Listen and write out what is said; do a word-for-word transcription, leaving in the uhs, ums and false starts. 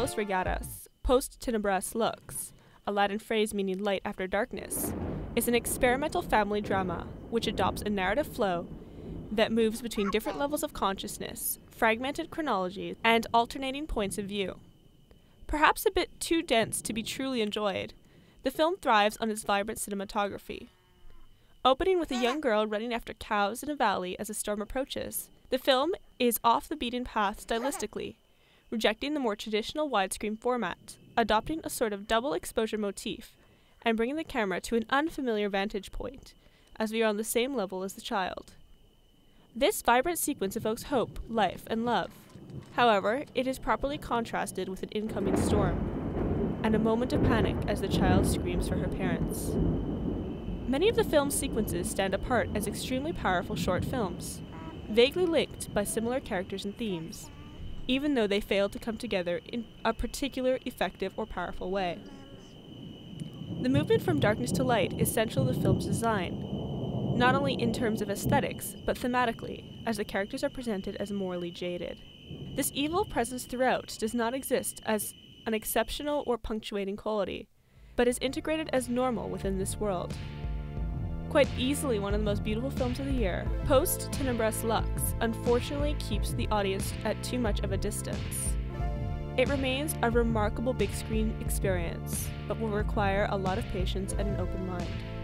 Los Reygadas, post Tenebras Lux, a Latin phrase meaning light after darkness, is an experimental family drama which adopts a narrative flow that moves between different levels of consciousness, fragmented chronologies, and alternating points of view. Perhaps a bit too dense to be truly enjoyed, the film thrives on its vibrant cinematography. Opening with a young girl running after cows in a valley as a storm approaches, the film is off the beaten path stylistically, rejecting the more traditional widescreen format, adopting a sort of double exposure motif, and bringing the camera to an unfamiliar vantage point, as we are on the same level as the child. This vibrant sequence evokes hope, life, and love. However, it is properly contrasted with an incoming storm, and a moment of panic as the child screams for her parents. Many of the film's sequences stand apart as extremely powerful short films, vaguely linked by similar characters and themes, even though they fail to come together in a particular effective or powerful way. The movement from darkness to light is central to the film's design, not only in terms of aesthetics, but thematically, as the characters are presented as morally jaded. This evil presence throughout does not exist as an exceptional or punctuating quality, but is integrated as normal within this world. Quite easily one of the most beautiful films of the year, post Tenebras Lux unfortunately keeps the audience at too much of a distance. It remains a remarkable big screen experience, but will require a lot of patience and an open mind.